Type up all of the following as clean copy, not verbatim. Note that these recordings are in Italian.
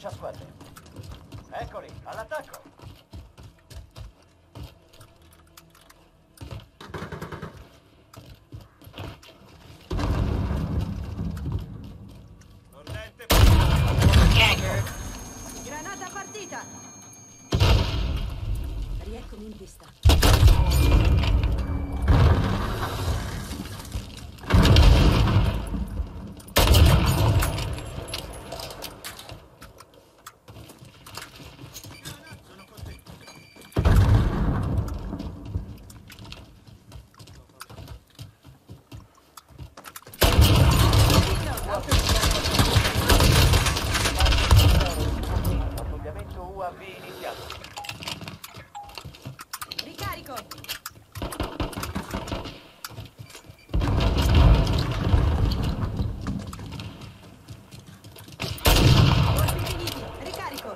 lanciasquadre. Eccoli, all'attacco! Granata partita! Rieccomi in vista. Pattugliamento UAV iniziato. Ricarico! Colpi finiti! Ricarico!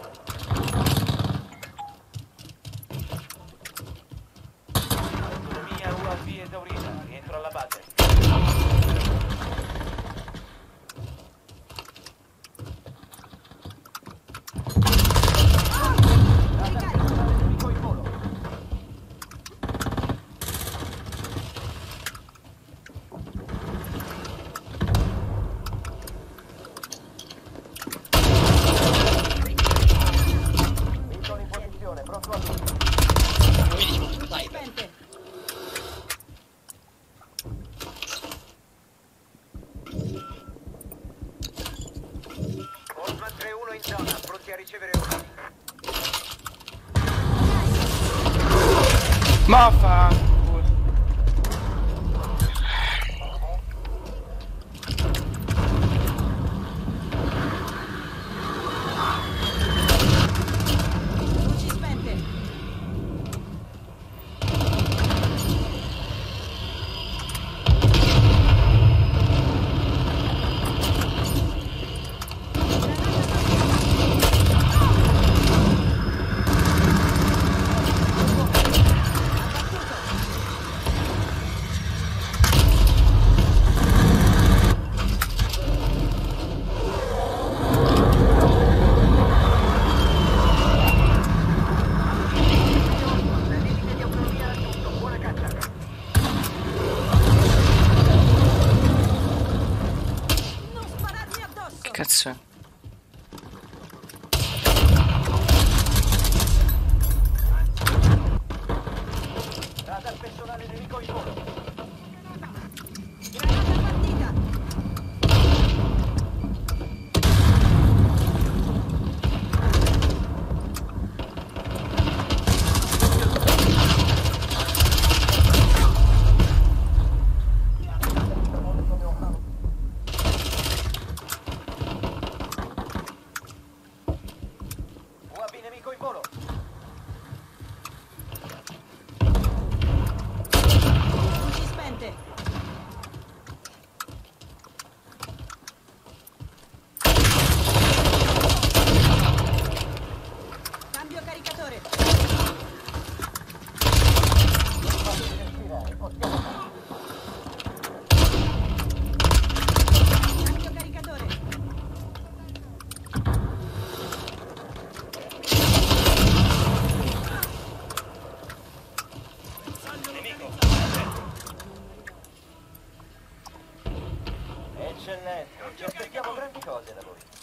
Autonomia UAV esaurita. Rientro alla base. Nemico in volo. Missile in posizione, pronto a tutto. Spente! Osman 3-1 in zona, pronti a ricevere ordini. Ma fa. Luci spente! Limite di autonomia raggiunto, buona caccia. Non spararmi addosso! Che cazzo è? Radar personale nemico in volo. Granata partita! UAV nemico in volo. Luci spente! Cambio caricatore! Cambio caricatore! Nemico. Eccellente. Ci aspettiamo grandi cose da voi.